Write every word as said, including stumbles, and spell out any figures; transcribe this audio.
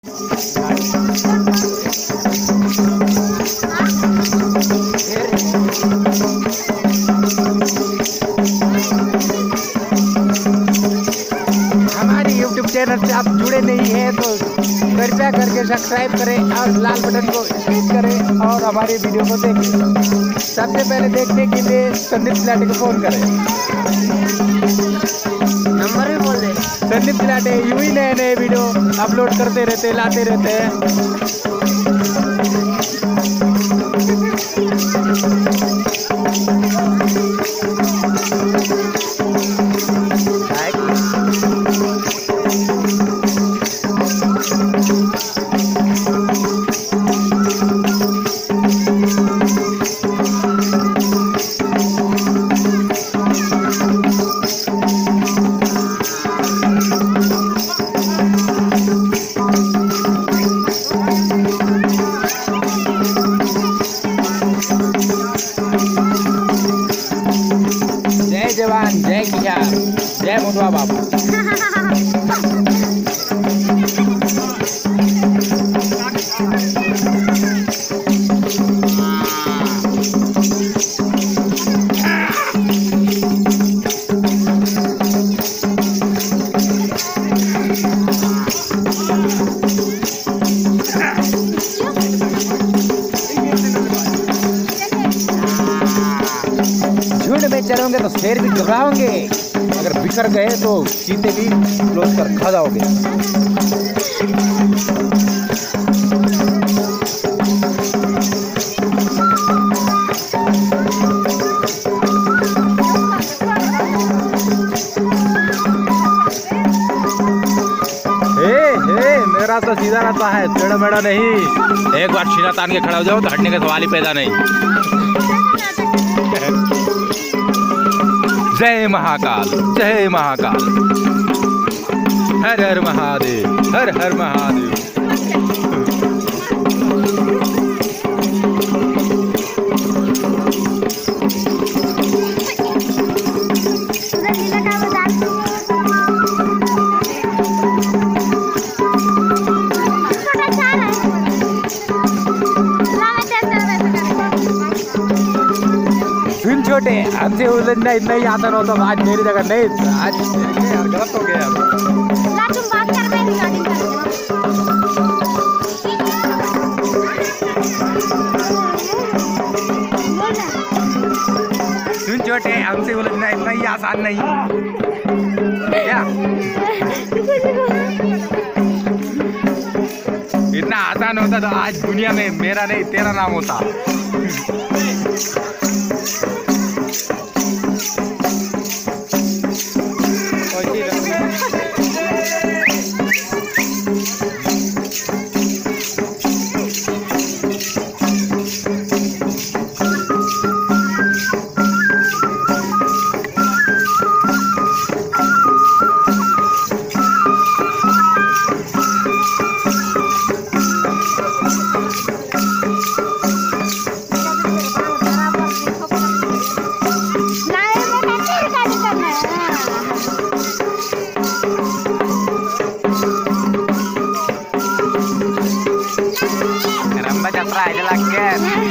हमारी YouTube channel से आप जुड़े नहीं हैं तो कृपया करके सब्सक्राइब करें और लाल बटन को क्लिक करें और हमारी वीडियो को देखें। सबसे पहले देखने के लिए संदीप तिलाटे को फ़ोन करें। नंबर भी बोल दे। संदीप तिलाटे यूं ही नए नए वीडियो अपलोड करते रहते लाते रहते हैं। जय जवान जय किसान जय मुंडवा बाबू। झुंड में चलोगे तो शेर भी घबराओगे, अगर बिखर गए तो चीते भी क्लोज कर खा जाओगे। हे हे मेरा तो सीधा रहता है, टेढ़ा मेढ़ा नहीं। एक बार सीना तान के खड़ा हो जाओ तो हटने का सवाल ही पैदा नहीं। जय महाकाल जय महाकाल, हर हर महादेव हर हर महादेव। सुन छोटे, हमसे उलझना इतना ही आसान होता तो आज मेरी जगह नहीं। आज यार गलत हो गया। ला तुम बात कर रहे हैं। सुन छोटे, हमसे उलझना इतना ही आसान नहीं क्या? इतना आसान होता तो आज दुनिया में मेरा नहीं तेरा नाम होता। Ramba jatra aja lagi.